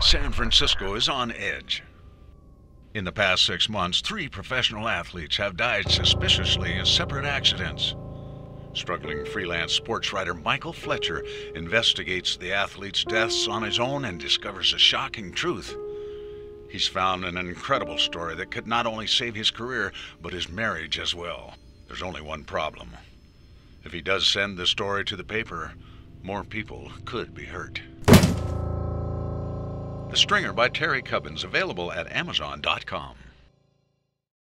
San Francisco is on edge. In the past 6 months, 3 professional athletes have died suspiciously in separate accidents. Struggling freelance sports writer Michael Fletcher investigates the athletes' deaths on his own and discovers a shocking truth. He's found an incredible story that could not only save his career, but his marriage as well. There's only one problem. If he does send the story to the paper, more people could be hurt. The Stringer by Terry Cubbins, available at Amazon.com.